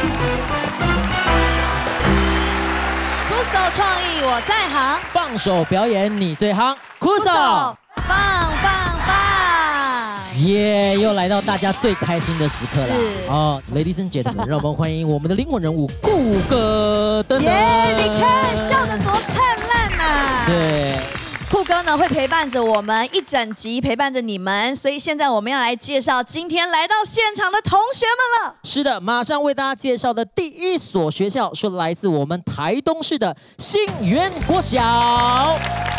酷手创意我在行， 放手表演你最夯，酷手棒！ 耶！又来到大家最开心的时刻了是哦 ，Ladies and gentlemen， 让我们欢迎我们的灵魂人物顾哥等等。 耶！你看笑得多灿烂呐！ 对。 酷哥呢会陪伴着我们一整集，陪伴着你们，所以现在我们要来介绍今天来到现场的同学们了。 是的，马上为大家介绍的第一所学校是来自我们台东市的信源国小。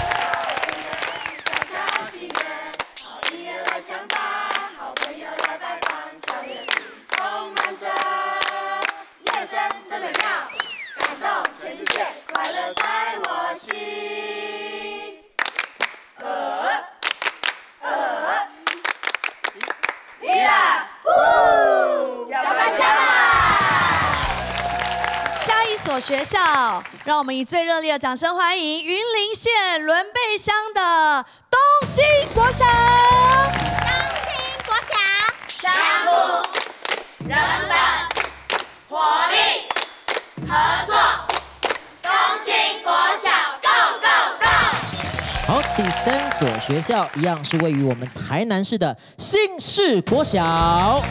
下一所学校，让我们以最热烈的掌声欢迎云林县仑背乡的东兴国小。 东兴国小，相处、人本、活力、合作。东兴国小 ，Go Go Go！ 好，第三所学校一样是位于我们台南市的新市国小。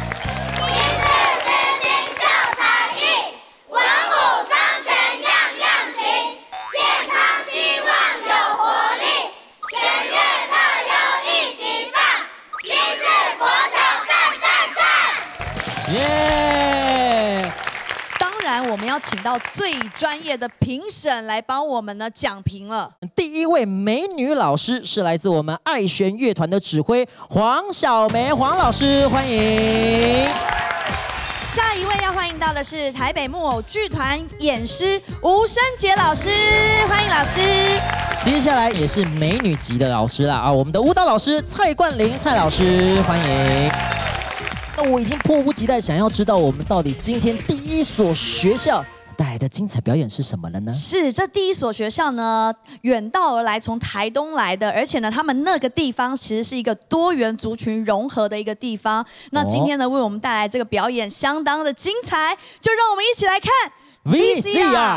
耶！ 当然，我们要请到最专业的评审来帮我们呢讲评了。 第一位美女老师是来自我们爱弦乐团的指挥黄小梅黄老师，欢迎。 下一位要欢迎到的是台北木偶剧团演师吴生杰老师，欢迎老师。 接下来也是美女级的老师啦啊，我们的舞蹈老师蔡冠霖蔡老师，欢迎。 那我已经迫不及待想要知道我们到底今天第一所学校带来的精彩表演是什么了呢？ 是这第一所学校呢，远道而来，从台东来的，而且呢，他们那个地方其实是一个多元族群融合的一个地方。那今天呢，为我们带来这个表演相当的精彩，就让我们一起来看 VCR。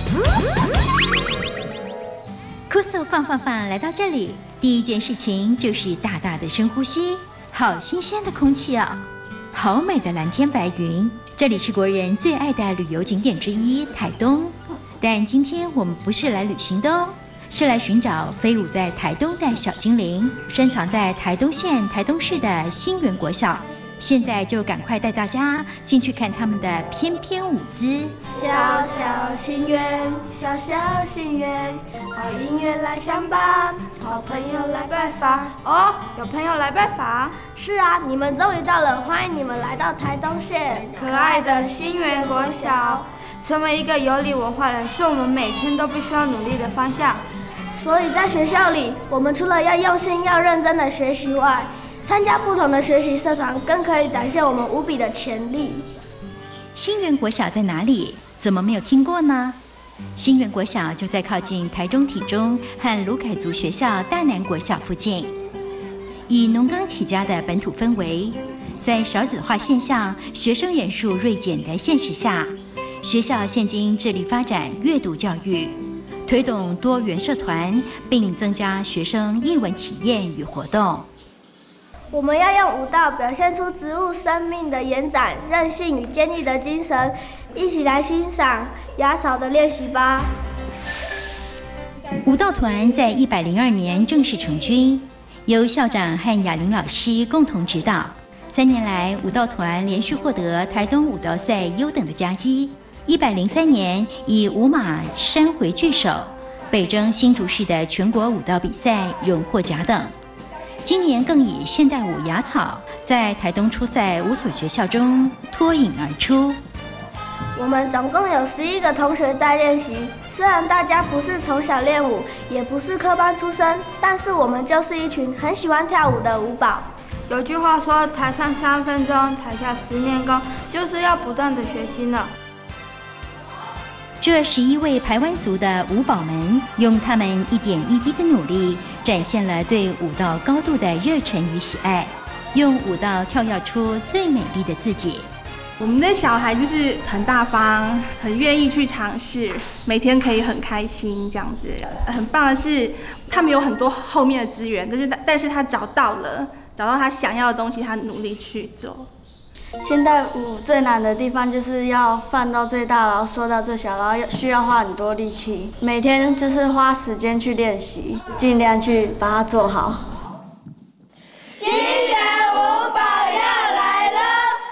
酷搜放来到这里，第一件事情就是大大的深呼吸，好新鲜的空气啊！ 好美的蓝天白云，这里是国人最爱的旅游景点之一台东。但今天我们不是来旅行的哦，是来寻找飞舞在台东的小精灵，深藏在台东县台东市的新源国小。现在就赶快带大家进去看他们的翩翩舞姿。 小小心愿，小小心愿，好音乐来相伴，好朋友来拜访。哦，有朋友来拜访。是啊，你们终于到了，欢迎你们来到台东县可爱的新源国小。成为一个有礼文化人，是我们每天都必须要努力的方向。所以在学校里，我们除了要用心、要认真的学习外，参加不同的学习社团，更可以展现我们无比的潜力。 新源国小在哪里？怎么没有听过呢？新源国小就在靠近台中体中和鲁凯族学校大南国小附近。以农耕起家的本土氛围，在少子化现象、学生人数锐减的现实下，学校现今致力发展阅读教育，推动多元社团，并增加学生艺文体验与活动。 我们要用舞蹈表现出植物生命的延展、韧性与坚毅的精神，一起来欣赏雅草的练习吧。 舞蹈团在102年正式成军，由校长和雅玲老师共同指导。3年来，舞蹈团连续获得台东舞蹈赛优等的佳绩。103年以舞马山回聚首、北征新竹市的全国舞蹈比赛荣获甲等。今年更以现代舞雅草在台东初赛5所学校中脱颖而出。 我们总共有11个同学在练习，虽然大家不是从小练舞，也不是科班出身，但是我们就是一群很喜欢跳舞的舞宝。 有句话说，台上3分钟，台下10年功，就是要不断的学习呢。 这11位排湾族的舞宝们，用他们一点一滴的努力，展现了对舞蹈高度的热忱与喜爱，用舞蹈跳跃出最美丽的自己。 我们的小孩就是很大方，很愿意去尝试，每天可以很开心这样子。很棒的是，他们有很多后面的资源，但是他找到他想要的东西，他努力去做。 现代舞最难的地方就是要放到最大，然后缩到最小，然后需要花很多力气。每天就是花时间去练习，尽量去把它做好。 新元舞宝要来了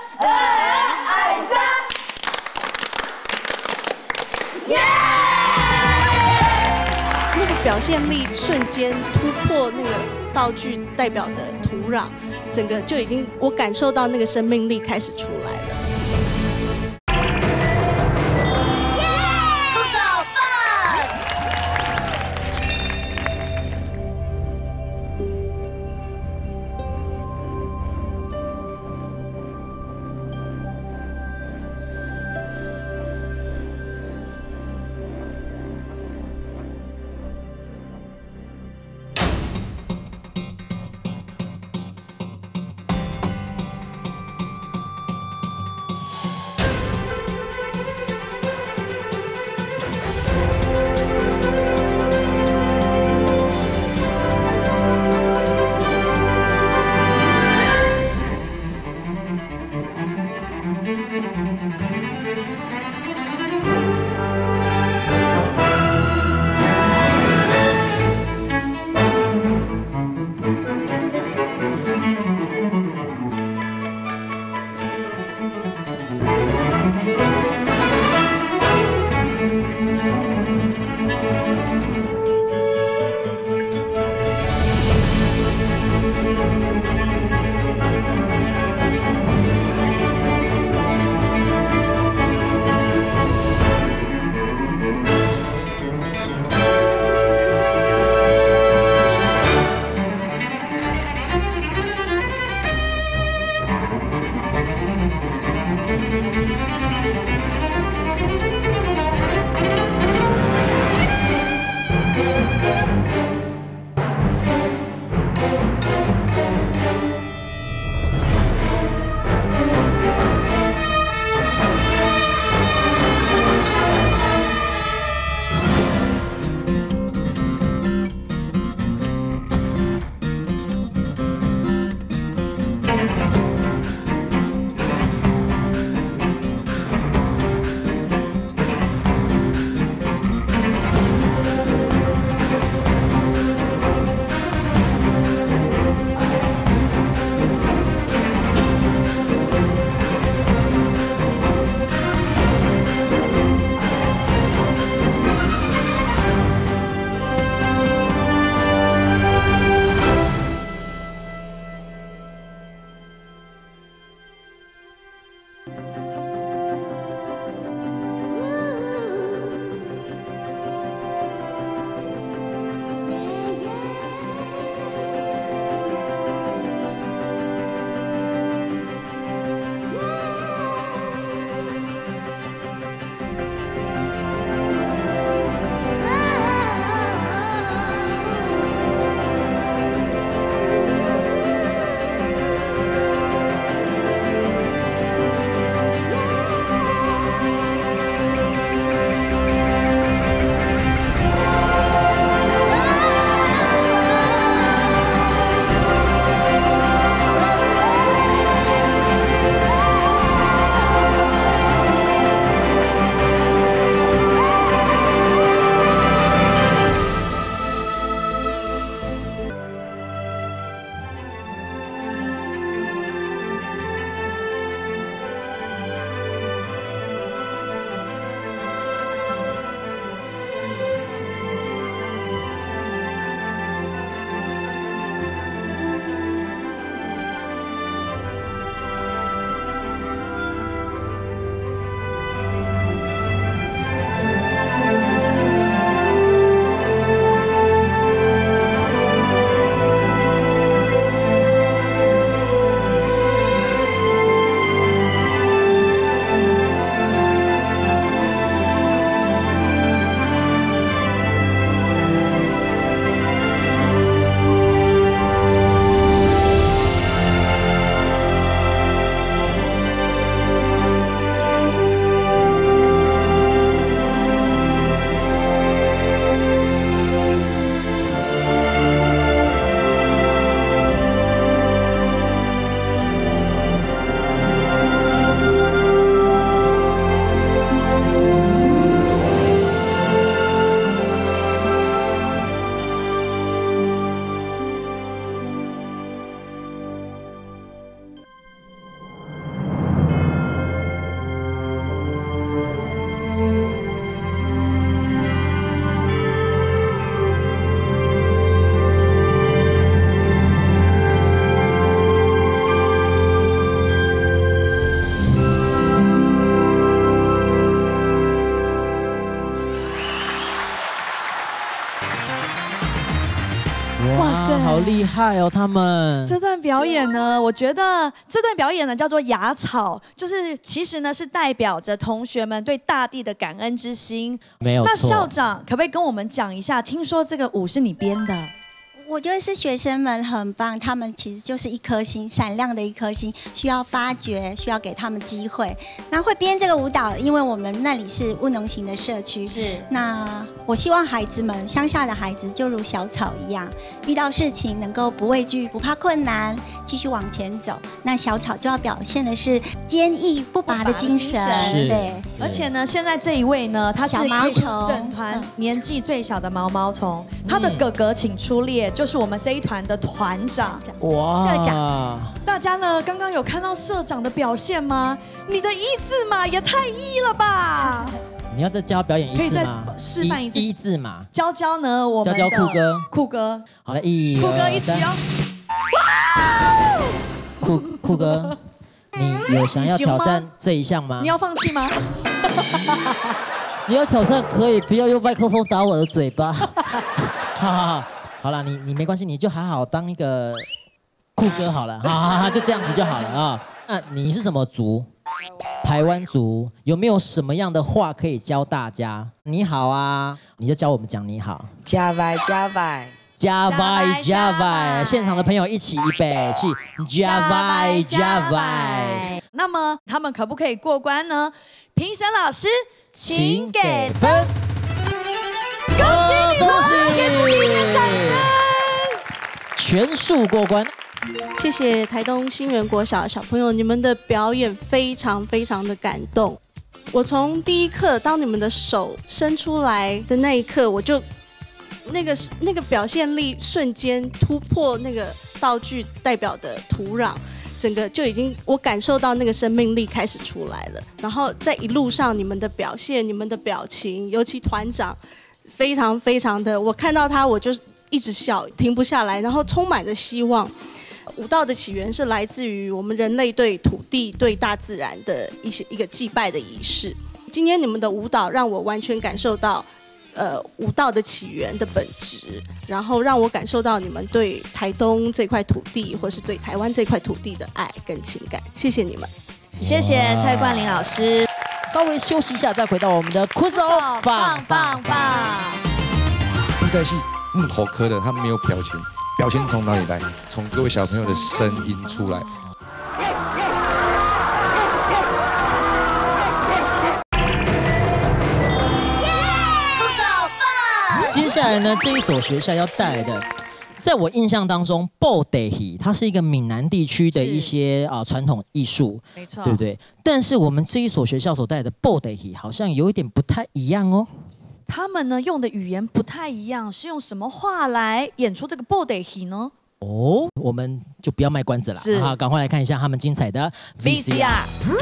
，2、2、3，耶！ 那个表现力瞬间突破那个道具代表的土壤，整个就已经我感受到那个生命力开始出来了。 哇塞， 好厉害哦！他们这段表演呢，我觉得这段表演呢叫做雅草，就是其实呢是代表着同学们对大地的感恩之心。 没有错。 那校长可不可以跟我们讲一下？听说这个舞是你编的。 我觉得是学生们很棒，他们其实就是一颗心，闪亮的一颗心，需要发掘，需要给他们机会。那会编这个舞蹈，因为我们那里是务农型的社区， 是。 那我希望孩子们，乡下的孩子就如小草一样，遇到事情能够不畏惧，不怕困难，继续往前走。那小草就要表现的是坚毅不拔的精神，对。 而且呢，现在这一位呢，他是小毛虫整团年纪最小的毛毛虫，他的哥哥请出列。就是我们这一团的团长， 哇！ 社长， 大家呢刚刚有看到社长的表现吗？你的一字马也太一了吧！ 你要再教表演一字吗？ 示范一次一字马。 教呢，我们的教酷哥， 酷哥， 好了， 酷哥一起哦！ 哇！酷哥，你有想要挑战这一项吗？ 你要放弃吗？ 你要挑战可以，不要用麦克风打我的嘴巴。好。好了，你没关系，你就好好当一个酷哥好了，好，就这样子就好了啊。那你是什么族？台湾族，有没有什么样的话可以教大家？你好啊，你就教我们讲你好。 加拜加拜加拜加拜，现场的朋友一起预备起，加拜加拜。 那么他们可不可以过关呢？评审老师，请给分。恭喜你们！给自己一个掌声。 全数过关。 谢谢台东新园国小的小朋友，你们的表演非常非常的感动。我从第一刻，当你们的手伸出来的那一刻，我就那个表现力瞬间突破那个道具代表的土壤。整个就已经，我感受到那个生命力开始出来了。然后在一路上，你们的表现、你们的表情，尤其团长，非常非常的，我看到他我就一直笑，停不下来，然后充满着希望。舞蹈的起源是来自于我们人类对土地、对大自然的一个祭拜的仪式。今天你们的舞蹈让我完全感受到，舞蹈的起源的本质，然后让我感受到你们对台东这块土地，或是对台湾这块土地的爱跟情感。谢谢你们， 谢谢蔡冠霖老师。 稍微休息一下，再回到我们的酷手， 棒！ 布袋戏木头科的，他没有表情，表情从哪里来？从各位小朋友的声音出来。 接下来呢，这一所学校要带来的，在我印象当中，布袋戏它是一个闽南地区的一些传统艺术， 没错， 对不对？但是我们这一所学校所带来的布袋戏好像有一点不太一样哦。 他们呢用的语言不太一样，是用什么话来演出这个布袋戏呢？ 哦，我们就不要卖关子了， 是， 好，赶快来看一下他们精彩的 VCR。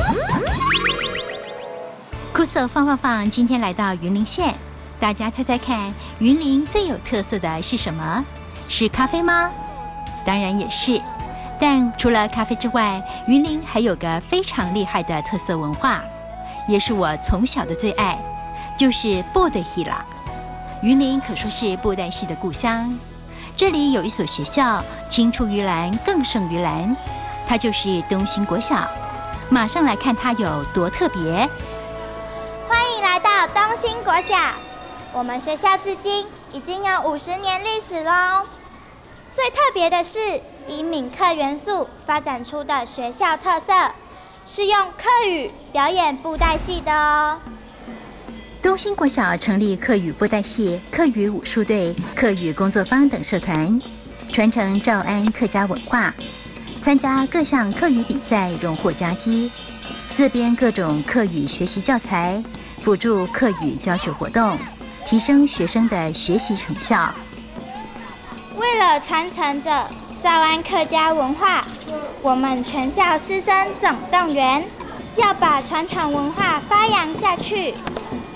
酷手放，今天来到云林县。大家猜猜看，云林最有特色的是什么？是咖啡吗？当然也是。但除了咖啡之外，云林还有个非常厉害的特色文化，也是我从小的最爱，就是布袋戏啦。云林可说是布袋戏的故乡。这里有一所学校，青出于蓝更胜于蓝，它就是东兴国小。马上来看它有多特别。 欢迎来到东兴国小。我们学校至今已经有50年历史喽。最特别的是，以闽客元素发展出的学校特色，是用客语表演布袋戏的哦。 东兴国小成立客语布袋戏、客语武术队、客语工作坊等社团，传承诏安客家文化，参加各项客语比赛，荣获佳绩，自编各种客语学习教材，辅助客语教学活动，提升学生的学习成效。 为了传承着诏安客家文化，我们全校师生总动员，要把传统文化发扬下去。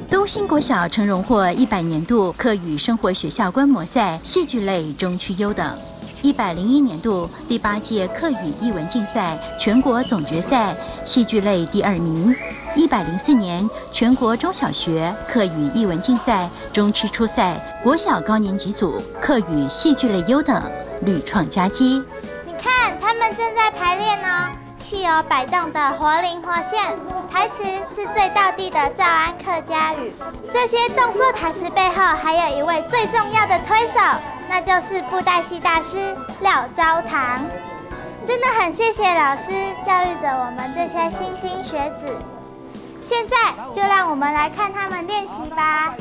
东兴国小曾荣获100年度课语生活学校观摩赛戏剧类中区优等，101年度第8届课语艺文竞赛全国总决赛戏剧类第2名，104年全国中小学课语艺文竞赛中区初赛国小高年级组课语戏剧类优等，屡创佳绩。 你看，他们正在排练呢。汽油摆动的活灵活现，台词是最道地的诏安客家语。这些动作台词背后，还有一位最重要的推手，那就是布袋戏大师廖昭堂。真的很谢谢老师教育着我们这些莘莘学子。现在就让我们来看他们练习吧。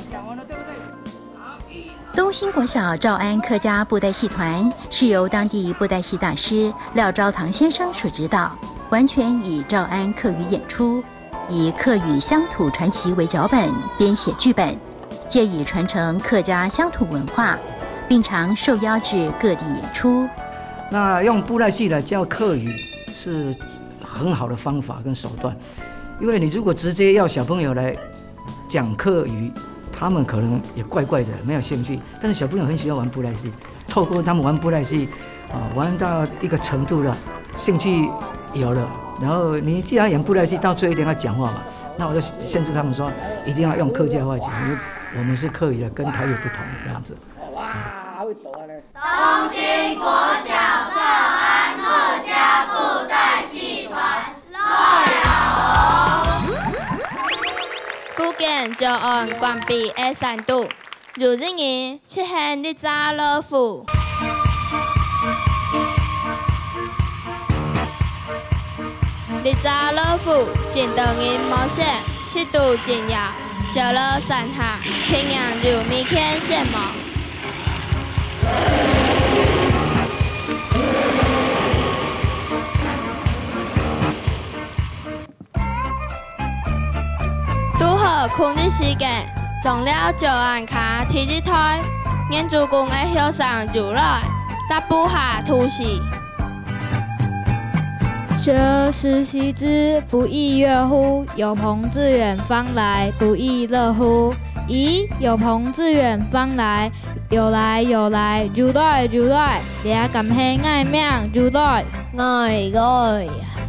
东兴国小诏安客家布袋戏团是由当地布袋戏大师廖昭堂先生所指导，完全以诏安客语演出，以客语乡土传奇为脚本编写剧本，借以传承客家乡土文化，并常受邀至各地演出。 那用布袋戏来教客语是很好的方法跟手段，因为你如果直接要小朋友来讲客语，他们可能也怪怪的，没有兴趣。但是小朋友很喜欢玩布袋戏，透过他们玩布袋戏，玩到一个程度了，兴趣有了。然后你既然演布袋戏，到最后一定要讲话嘛，那我就限制他们说，一定要用客家话讲，因为我们是客语的，跟台语不同这样子。 哇，会抖呢！东兴国小诏安客家布袋戏团来了。 福建就按关闭3度，如今日七限日早乐府。日早乐府见到人冒险，湿度渐热，就了山下，青阳如米天羡慕。拄好空日时间，从了就按卡提日台，眼珠公的向上入来，搭布下突袭。 学实习之不亦乐乎？有朋自远方来，不亦乐乎？咦，有朋自远方来，又来又来，入来入来，你啊咁兴爱命入来， 爱来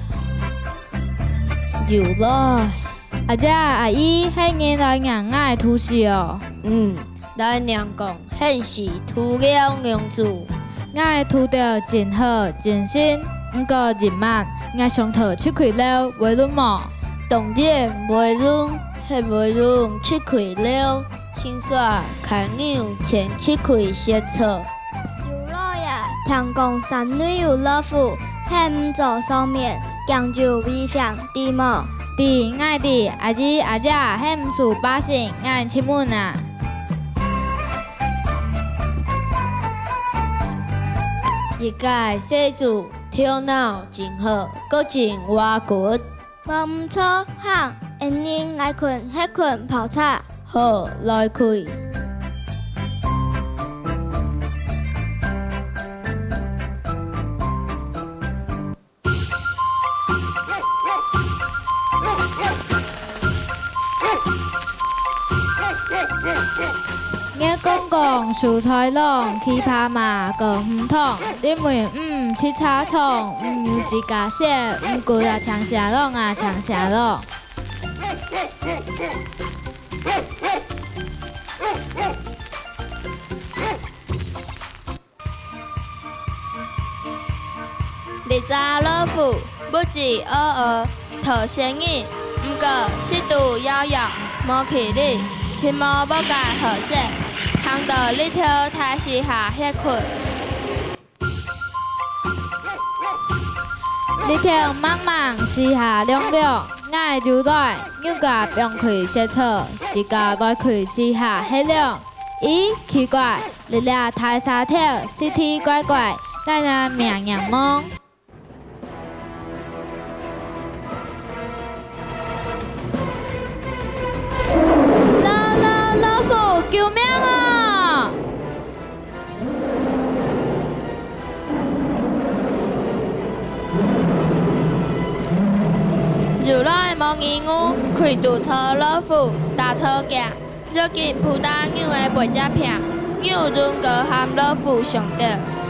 入来。 阿姐阿姨，迄年来娘爱突袭哦。 咱娘讲，迄是突了娘子， 爱突得真好真新，不过日晚爱上头出开了，袂论么？ 当然袂论，迄袂论出开了，先煞看牛前出开歇车。 有老呀，听讲山女有乐府，迄唔做上面，讲究微香地么？ 弟爱弟，阿姨阿姐，迄唔属百姓爱亲门啊。 一届小主头脑真好，搁真活骨。 无唔错，哈，下日来困，迄困泡茶。 好，来开。 nghe con còn sủ thoái lòng khi phá mà cờ hùng thong đi mùi chi cha chồng như chỉ cá xe cô là chẳng xả lòng à chẳng xả lòng 日早乐府不止头先意，不过适度摇摇，无气力，亲无不介好些，行到日头太时下歇困。 日头茫茫，时下凉凉，爱就来，又甲并开歇车，一家来开时下歇凉。咦，奇怪，日俩太沙跳，身体怪怪，咱那命样懵。救命啊！ 如来无义务， 开堵车老虎打车行，最近葡萄牛的背只片，牛润哥和老虎上吊。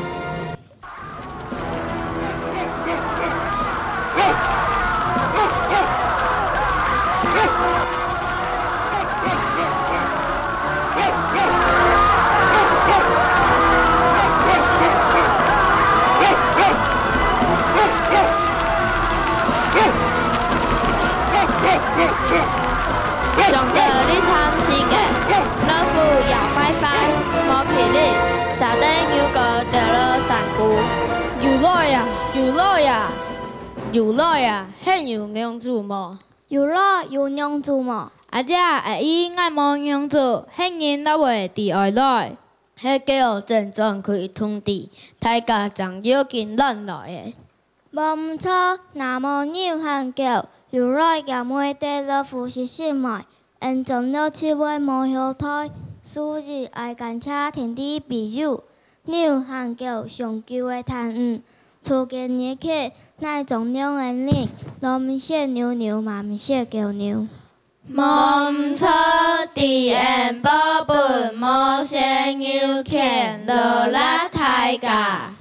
上吊你参世界，老虎摇摆摆，无气力，沙底牛角掉了山谷。 又来呀，又来呀，又来呀，迄有娘子无？ 又来又娘子无？ 阿姐会以爱慕娘子，迄人都袂伫外来。 迄叫真正开通地，大家将要紧咱来的。 无毋错，若无牛和狗，又来甲每地老虎是心脉，因从了七尾无后胎，数日爱干车天地庇佑，牛和狗上旧的贪污，初见日起，乃从两个人，都毋是牛牛，嘛毋是狗牛。 无毋错，地缘宝本无先牛犬，落力大家。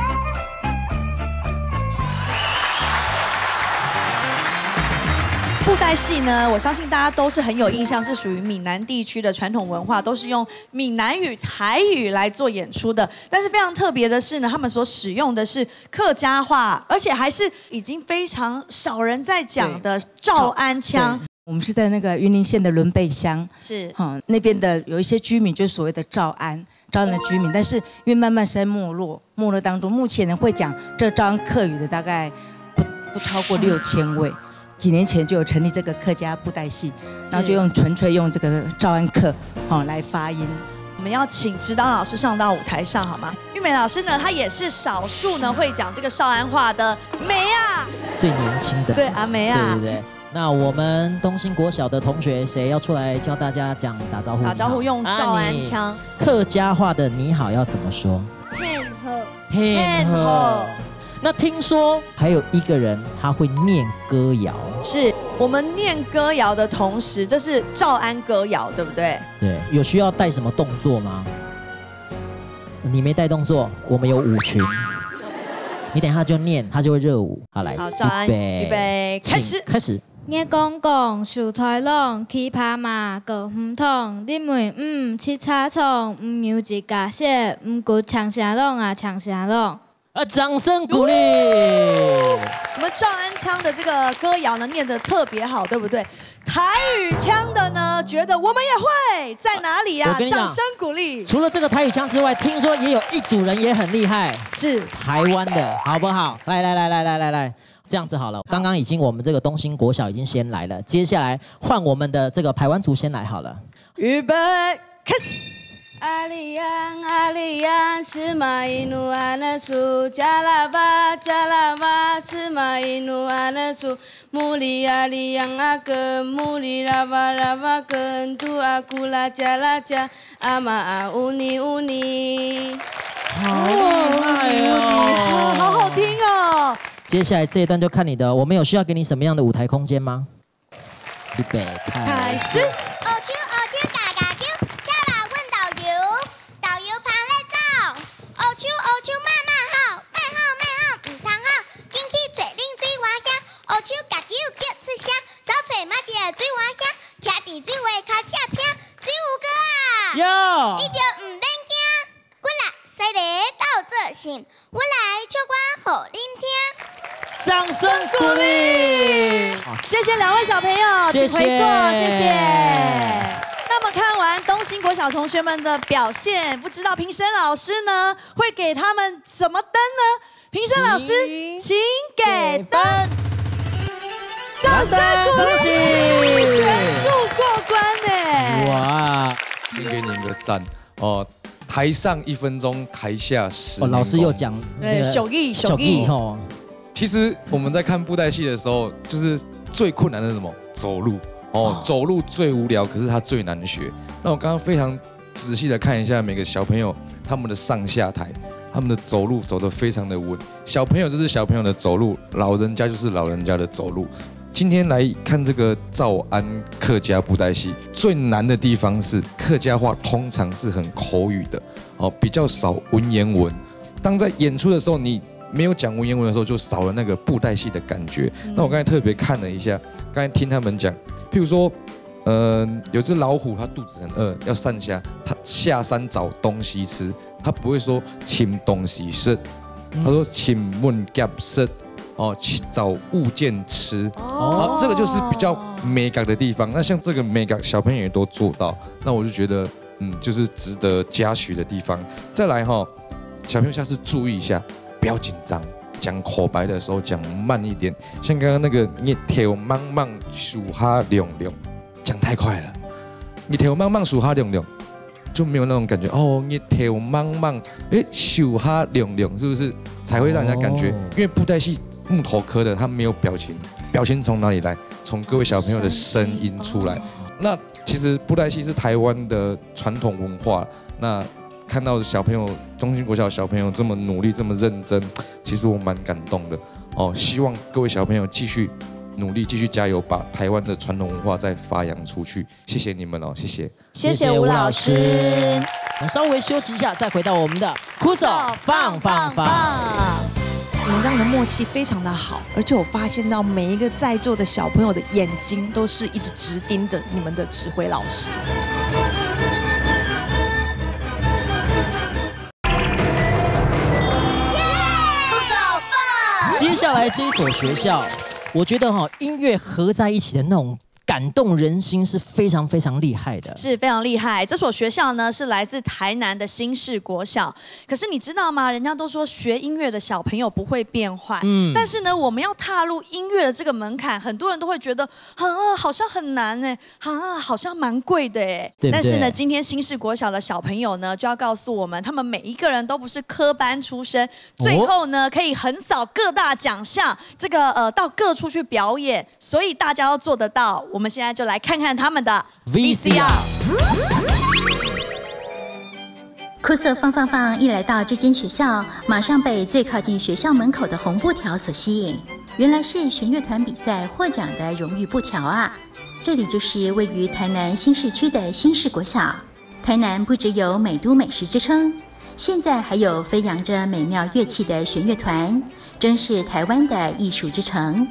布袋戏呢，我相信大家都是很有印象，是属于闽南地区的传统文化，都是用闽南语、台语来做演出的。但是非常特别的是呢，他们所使用的是客家话，而且还是已经非常少人在讲的诏安腔。 我们是在那个云林县的仑背乡， 是那边的有一些居民就是所谓的诏安的居民，但是因为慢慢在没落当中，目前呢会讲这诏安客语的大概不超过6000位。几年前就有成立这个客家布袋戏，然后就纯粹用这个诏安客来发音。 我们要请指导老师上到舞台上好吗？玉美老师呢，她也是少数呢会讲这个诏安话的梅啊， 最年轻的。 对，阿梅啊。 对。那我们东兴国小的同学，谁要出来教大家打招呼？ 打招呼用诏安腔。 客家话的你好要怎么说？ 很好， 很好。那听说还有一个人他会念歌谣， 是我们念歌谣的同时，这是诏安歌谣，对不对？ 对，有需要带什么动作吗？你没带动作，我们有舞群，你等一下就念，他就会热舞。好，来， 好，诏安，预备，开始。 nghe con con sưu thoại long khi phá mà cờ hum thong đi mùi chi cha chong nhiều chỉ cả xe cú抢啥long啊抢啥long。 掌声鼓励！ 我们诏安腔的这个歌谣呢，念得特别好，对不对？台语腔的呢，觉得我们也会，在哪里呀？掌声鼓励！ 除了这个台语腔之外，听说也有一组人也很厉害， 是台湾的，好不好？来，这样子好了。刚刚已经我们这个东兴国小已经先来了，接下来换我们的这个排湾族先来好了。 预备，开始。 阿里安，是马伊努安的树，加拉巴，是马伊努安的树，穆里阿里扬阿根，穆里拉巴根，杜阿古拉加拉加，阿玛阿乌尼乌尼。 好厉害哦， 好好听哦。 接下来这一段就看你的，我们有需要给你什么样的舞台空间吗？预备，开始。 你就唔免惊，我来西礼到这行，我来唱歌给恁听。 掌声鼓励！ 谢谢两位小朋友，请回座，谢谢。那么看完东兴国小同学们的表现，不知道评审老师呢会给他们什么灯呢？评审老师，请给分。掌声鼓励，全数过关呢！ 哇！先给你们个赞哦！台上1分钟，台下10年功。 老师又讲手艺哦。 其实我们在看布袋戏的时候，就是最困难的是什么？走路哦，走路最无聊，可是它最难学。那我刚刚非常仔细的看一下每个小朋友他们的上下台，他们的走路走得非常的稳。小朋友就是小朋友的走路，老人家就是老人家的走路。 今天来看这个诏安客家布袋戏，最难的地方是客家话通常是很口语的哦，比较少文言文。当在演出的时候，你没有讲文言文的时候，就少了那个布袋戏的感觉。那我刚才特别看了一下，刚才听他们讲，譬如说，有只老虎，它肚子很饿，要上下，它下山找东西吃，它不会说请东西吃，他说请问夹食。哦，找物件吃，哦，这个就是比较美感的地方。那像这个美感，小朋友也都做到，那我就觉得，就是值得嘉许的地方。再来哈，小朋友下次注意一下，不要紧张，讲口白的时候讲慢一点。像刚刚那个日头茫茫树哈亮亮，讲太快了，日头茫茫树哈亮亮，就没有那种感觉。哦，日头茫茫，树哈亮亮，是不是才会让人家感觉？因为布袋戏。木头刻的，它没有表情，表情从哪里来？从各位小朋友的声音出来。那其实布袋戏是台湾的传统文化。那看到小朋友，东兴国小小朋友这么努力、这么认真，其实我蛮感动的哦。希望各位小朋友继续努力，继续加油，把台湾的传统文化再发扬出去。谢谢你们哦，谢谢。 谢谢吴老师。 我们稍微休息一下，再回到我们的酷手放。 你们刚刚的默契非常的好，而且我发现到每一个在座的小朋友的眼睛都是一直直盯着你们的指挥老师。 接下来这一所学校，我觉得音乐合在一起的那种感动人心是非常非常厉害的， 是非常厉害。这所学校呢是来自台南的新市国小，可是你知道吗？人家都说学音乐的小朋友不会变坏，但是呢，我们要踏入音乐的这个门槛，很多人都会觉得好像很难哎，好像蛮贵的哎。但是呢，今天新市国小的小朋友呢，就要告诉我们，他们每一个人都不是科班出身，最后呢可以横扫各大奖项，这个到各处去表演，所以大家要做得到。我们现在就来看看他们的 VCR。 酷瑟放一来到这间学校，马上被最靠近学校门口的红布条所吸引。原来是弦乐团比赛获奖的荣誉布条啊！这里就是位于台南新市区的新市国小。台南不只有美都美食之称，现在还有飞扬着美妙乐器的弦乐团，真是台湾的艺术之城。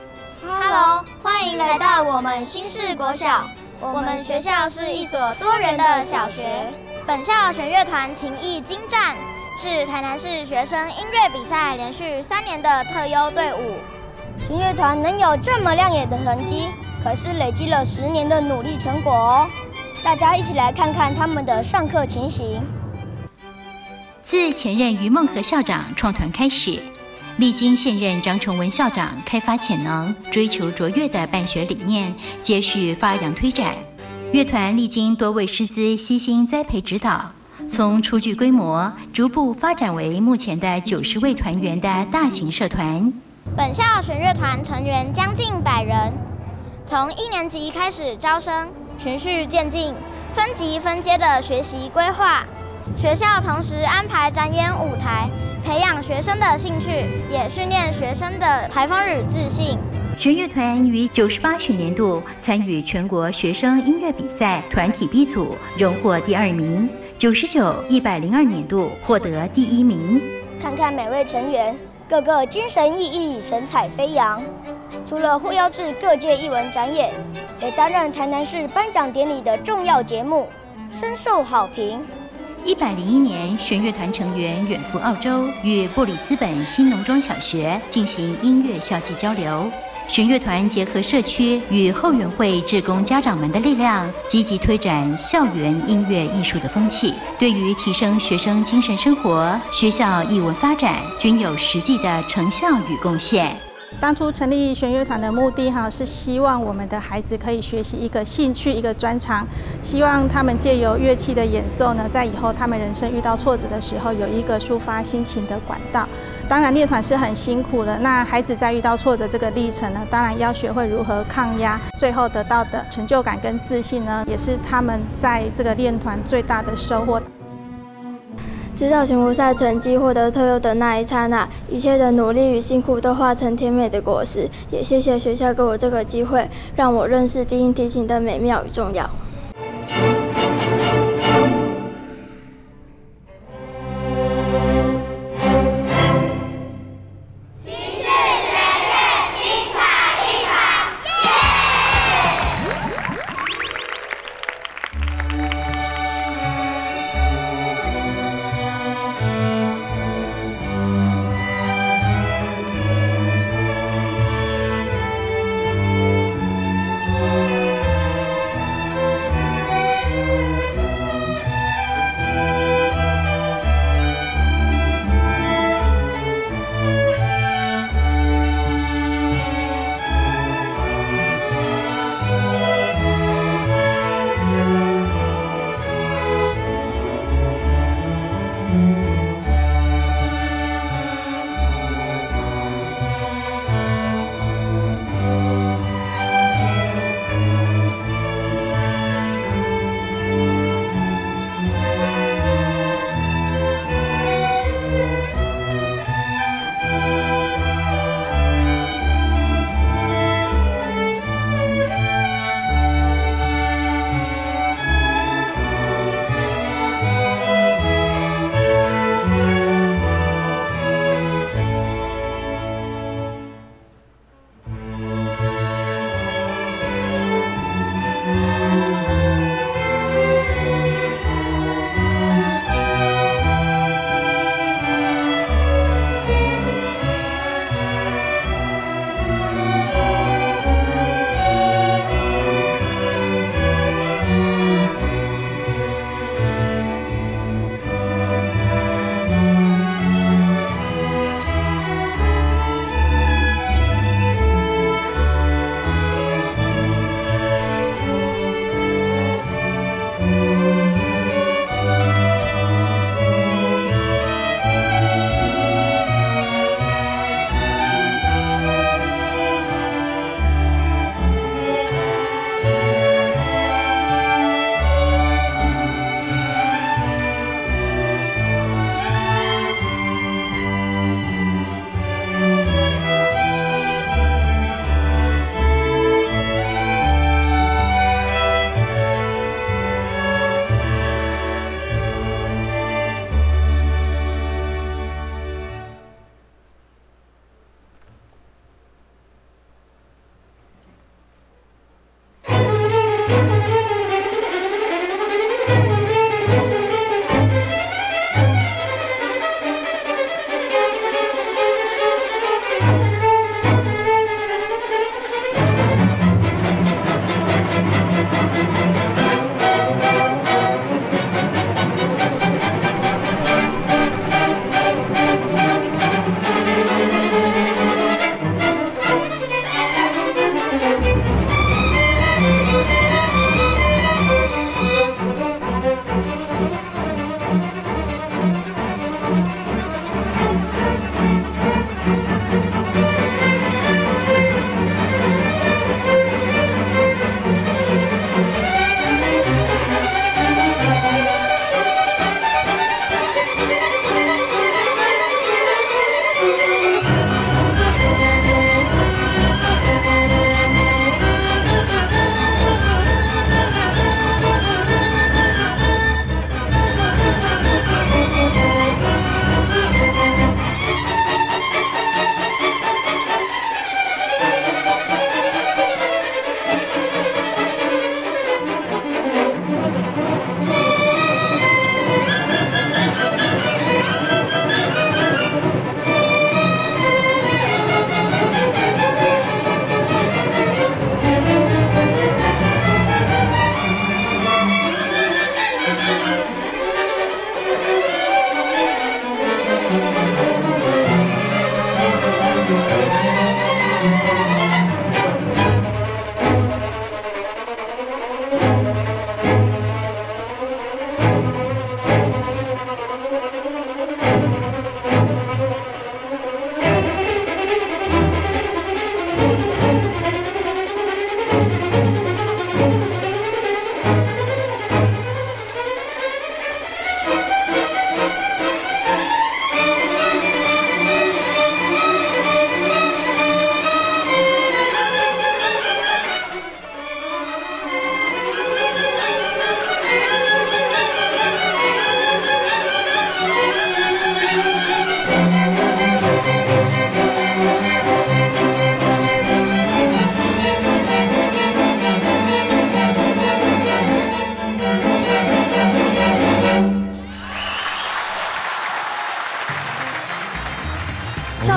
Hello， 欢迎来到我们新市国小。我们学校是一所多元的小学。本校弦乐团情艺精湛，是台南市学生音乐比赛连续3年的特优队伍。 弦乐团能有这么亮眼的成绩，可是累积了10年的努力成果哦。大家一起来看看他们的上课情形。 自前任于梦和校长创团开始，历经现任张崇文校长开发潜能、追求卓越的办学理念，接续发扬推展。乐团历经多位师资悉心栽培指导，从初具规模逐步发展为目前的90位团员的大型社团。 本校弦乐团成员将近100人，从1年级开始招生，循序渐进，分级分阶的学习规划。学校同时安排展演舞台，培养学生的兴趣，也训练学生的台风日自信。 弦乐团于98学年度参与全国学生音乐比赛团体 B 组，荣获第2名；99、102年度获得第1名。 看看每位成员，个个精神奕奕，神采飞扬。除了获邀至各界艺文展演，也担任台南市颁奖典礼的重要节目，深受好评。 101年，弦乐团成员远赴澳洲，与布里斯本新农庄小学进行音乐校际交流。弦乐团结合社区与后援会志工家长们的力量，积极推展校园音乐艺术的风气，对于提升学生精神生活、学校艺文发展均有实际的成效与贡献。 当初成立弦乐团的目的是希望我们的孩子可以学习一个兴趣、一个专长，希望他们借由乐器的演奏呢，在以后他们人生遇到挫折的时候，有一个抒发心情的管道。当然，练团是很辛苦的，那孩子在遇到挫折这个历程呢，当然要学会如何抗压，最后得到的成就感跟自信呢，也是他们在这个练团最大的收获。 直到全国赛成绩获得特优的那一刹那，一切的努力与辛苦都化成甜美的果实。也谢谢学校给我这个机会，让我认识低音提琴的美妙与重要。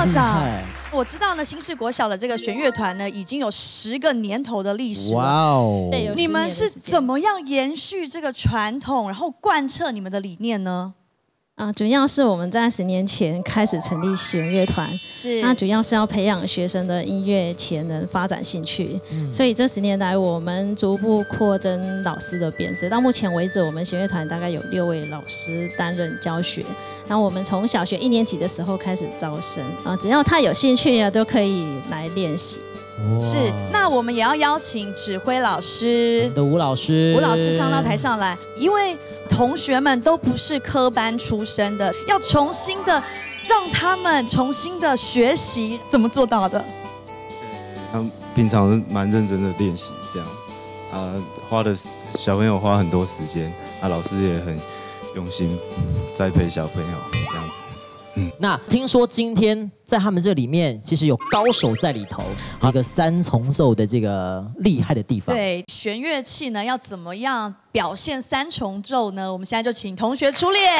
长。我知道呢，新市国小的这个弦乐团呢，已经有10个年头的历史了。 哇哦！ 对，你们是怎么样延续这个传统，然后贯彻你们的理念呢？ 主要是我们在10年前开始成立弦乐团，那主要是要培养学生的音乐潜能、发展兴趣。所以这10年来，我们逐步扩增老师的编制。到目前为止，我们弦乐团大概有6位老师担任教学。然后我们从小学1年级的时候开始招生，只要他有兴趣啊，都可以来练习。 是，那我们也要邀请指挥老师的吴老师上到台上来，因为同学们都不是科班出身的，要重新的让他们重新的学习，怎么做到的？ 他们平常蛮认真的练习，这样小朋友花很多时间，老师也很用心栽培小朋友这样子。 那听说今天在他们这里面，其实有高手在里头，一个3重奏的这个厉害的地方。 对，弦乐器呢要怎么样表现3重奏呢？我们现在就请同学出列。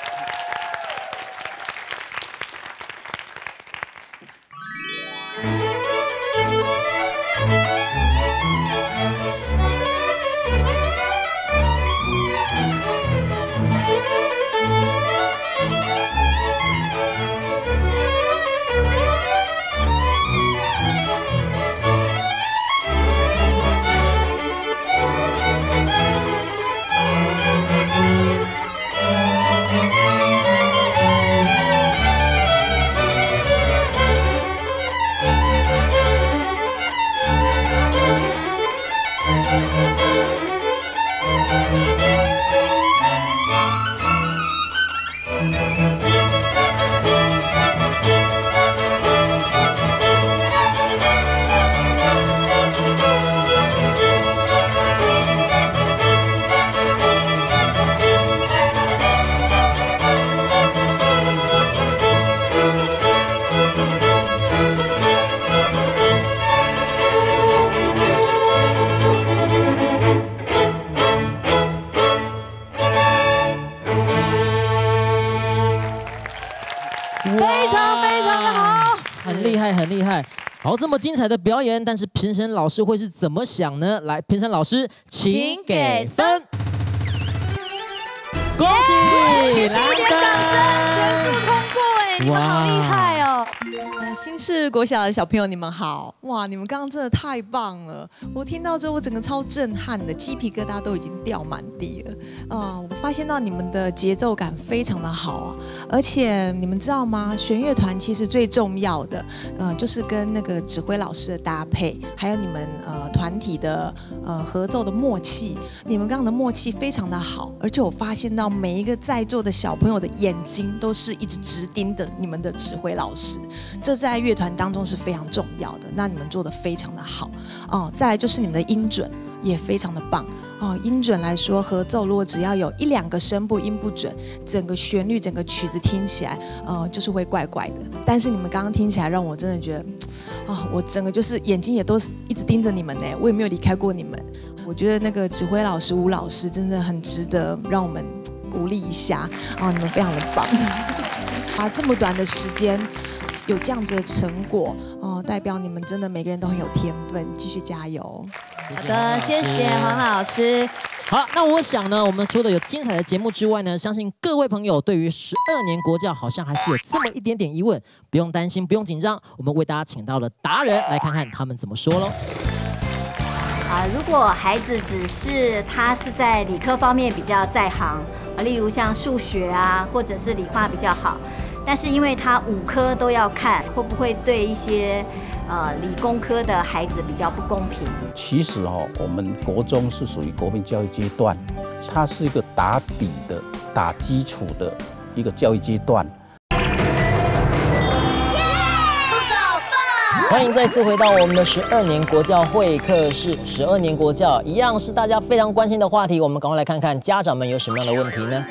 很厉害，好，这么精彩的表演，但是评审老师会是怎么想呢？来，评审老师，请给分。恭喜，来一点掌声，全数通过，你们好厉害哦！ 新市国小的小朋友，你们好！哇，你们刚刚真的太棒了！我听到之后，我整个超震撼的，鸡皮疙瘩都已经掉满地了。我发现到你们的节奏感非常的好啊，而且你们知道吗？弦乐团其实最重要的，就是跟那个指挥老师的搭配，还有你们团体的合奏的默契。你们刚刚的默契非常的好，而且我发现到每一个在座的小朋友的眼睛都是一直直盯着你们的指挥老师，这在乐团当中是非常重要的。那你们做得非常的好再来就是你们的音准也非常的棒音准来说，合奏如果只要有1-2个声部音不准，整个旋律整个曲子听起来就是会怪怪的。但是你们刚刚听起来让我真的觉得我整个就是眼睛也都一直盯着你们呢，我也没有离开过你们。我觉得那个指挥老师吴老师真的很值得让我们鼓励一下你们非常的棒这么短的时间有这样子的成果代表你们真的每个人都很有天分，继续加油。 好的，谢谢黄老师。 好，那我想呢，我们除了有精彩的节目之外呢，相信各位朋友对于12年国教好像还是有这么一点点疑问，不用担心，不用紧张，我们为大家请到了达人来看看他们怎么说咯。 如果孩子只是他是在理科方面比较在行例如像数学啊，或者是理化比较好，但是因为他5科都要看，会不会对一些理工科的孩子比较不公平？ 其实我们国中是属于国民教育阶段，它是一个打底的、打基础的一个教育阶段。 欢迎再次回到我们的12年国教会客室。12年国教一样是大家非常关心的话题，我们赶快来看看家长们有什么样的问题呢？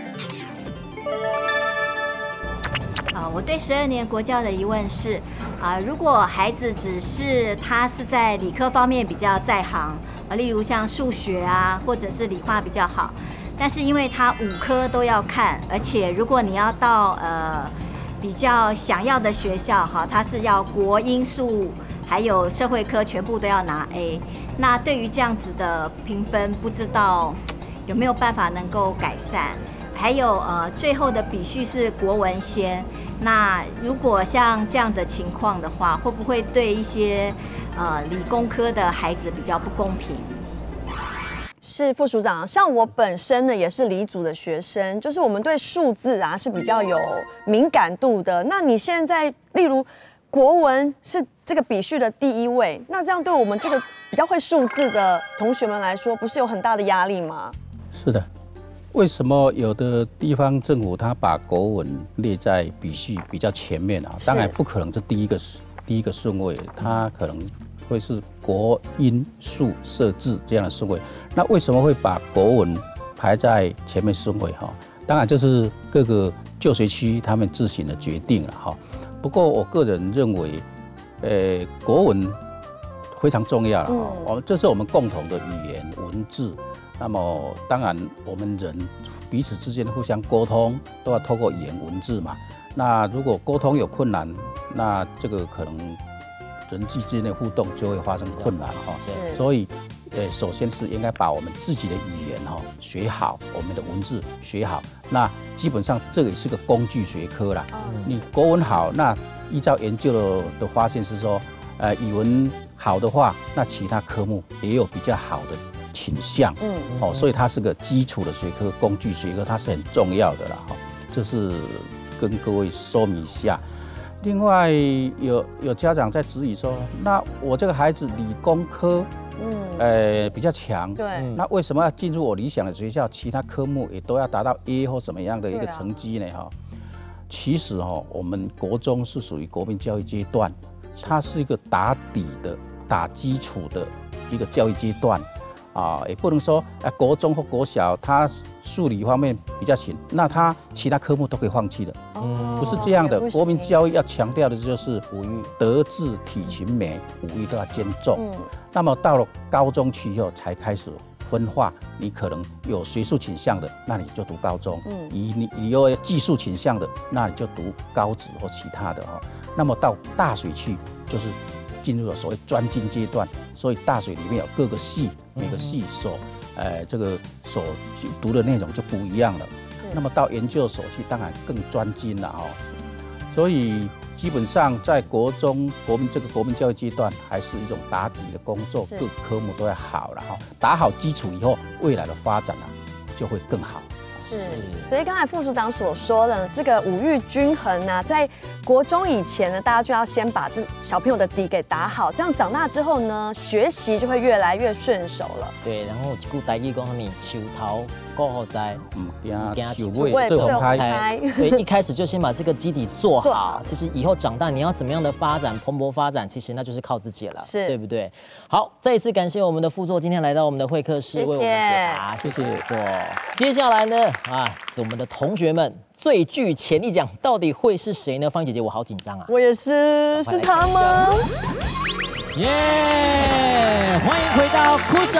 我对12年国教的疑问是如果孩子只是他是在理科方面比较在行例如像数学啊，或者是理化比较好，但是因为他5科都要看，而且如果你要到比较想要的学校哈，它是要国英数还有社会科全部都要拿 A。那对于这样子的评分，不知道有没有办法能够改善？还有最后的比序是国文先。那如果像这样的情况的话，会不会对一些理工科的孩子比较不公平？ 是副署长，像我本身呢也是理组的学生，就是我们对数字啊是比较有敏感度的。那你现在例如国文是这个比序的第1位，那这样对我们这个比较会数字的同学们来说，不是有很大的压力吗？ 是的。为什么有的地方政府他把国文列在比序比较前面啊？当然不可能是第一个顺位，它可能会是国英数社自这样的顺位。那为什么会把国文排在前面顺位哈？当然就是各个就学区他们自行的决定了哈。不过我个人认为，国文非常重要了哈。这是我们共同的语言文字。那么当然，我们人彼此之间互相沟通都要透过语言文字嘛。那如果沟通有困难，那这个可能人际之间的互动就会发生困难哈。所以，首先是应该把我们自己的语言哈学好，我们的文字学好。那基本上这个也是个工具学科啦。你国文好，那依照研究的发现是说，语文好的话，那其他科目也有比较好的倾向，所以它是个基础的学科，工具学科，它是很重要的啦，这是跟各位说明一下。另外，有家长在质疑说，那我这个孩子理工科，比较强，对，那为什么要进入我理想的学校？其他科目也都要达到 A 或什么样的一个成绩呢？其实我们国中是属于国民教育阶段，它是一个打底的、打基础的一个教育阶段。也不能说国中或国小他数理方面比较行，那他其他科目都可以放弃的，不是这样的。国民教育要强调的就是5育，德智体群美5育都要兼重。那么到了高中去以后才开始分化，你可能有学术倾向的，那你就读高中；你有技术倾向的，那你就读高职或其他的哈。那么到大学去就是进入了所谓专精阶段，所以大学里面有各个系，每个系所读的内容就不一样了。那么到研究所去，当然更专精了哈。所以基本上在国中国民教育阶段，还是一种打底的工作，各科目都要好了哈。打好基础以后，未来的发展就会更好。 是，所以刚才副署长所说的这个5育均衡呢，在国中以前呢，大家就要先把这小朋友的底给打好，这样长大之后呢，学习就会越来越顺手了。 对，然后一句台语讲什么树头过后栽， 惊树尾最红开。 对，一开始就先把这个基底做好，其实以后长大你要怎么样的发展，蓬勃发展，其实那就是靠自己了，对不对？好，再一次感谢我们的副座今天来到我们的会客室为我们解答，谢谢副座。接下来呢，我们的同学们最具潜力奖到底会是谁呢？芳怡姐姐，我好紧张啊！ 我也是，是他吗？ 耶！欢迎回到酷手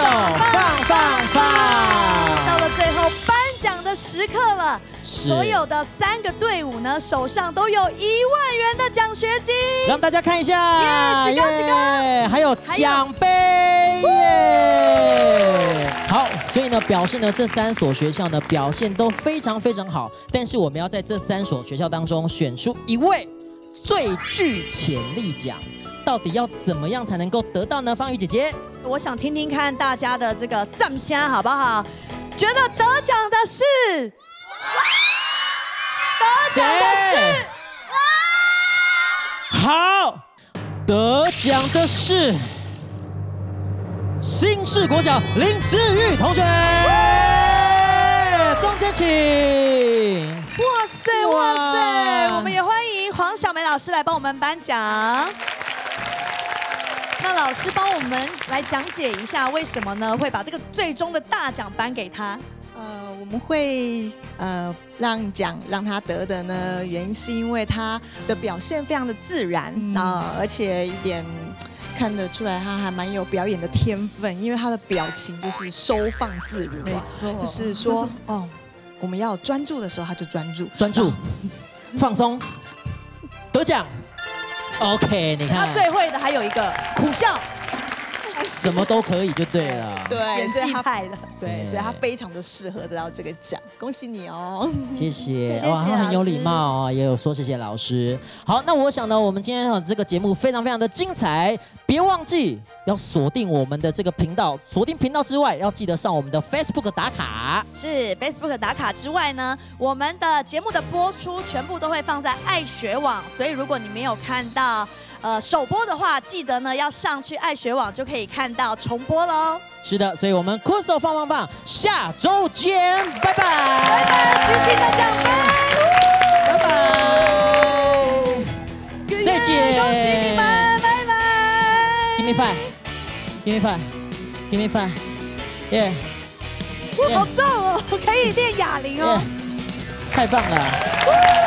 放！ 到了最后颁奖的时刻了，所有的3个队伍呢，手上都有1万元的奖学金， 让大家看一下， 举高！ 还有奖杯耶！好，所以呢，表示呢，这3所学校呢表现都非常非常好，但是我们要在这3所学校当中选出1位最具潜力奖。到底要怎么样才能够得到呢？芳怡姐姐， 我想听听看大家的这个赞声好不好？觉得得奖的是， 好，得奖的是新市国小林志玉同学，中间请。 哇塞！我们也欢迎黄小梅老师来帮我们颁奖。那老师帮我们来讲解一下，为什么呢会把这个最终的大奖颁给他？ 我们会让他得的呢，原因是因为他的表现非常的自然而且一点看得出来他还蛮有表演的天分，因为他的表情就是收放自如，没错，就是说我们要专注的时候他就专注， 放松。 得奖。OK， 你看他最会的还有一个苦笑。 什么都可以就对了， 对，所以他派了， 对，所以他非常的适合得到这个奖，恭喜你哦！ 谢谢， 谢谢哇，他很有礼貌哦，也有说谢谢老师。好，那我想呢，我们今天这个节目非常非常的精彩，别忘记要锁定我们的这个频道，锁定频道之外，要记得上我们的 Facebook 打卡。 是 Facebook 打卡之外呢，我们的节目的播出全部都会放在爱学网，所以如果你没有看到首播的话，记得呢要上去爱学网就可以看到重播喽。 是的，所以我们酷手放，下周见，拜拜， 拜拜，举起大奖杯， 拜拜，再见， 恭喜你们，拜拜。 Give me five， 好重哦，可以练哑铃哦， 太棒了。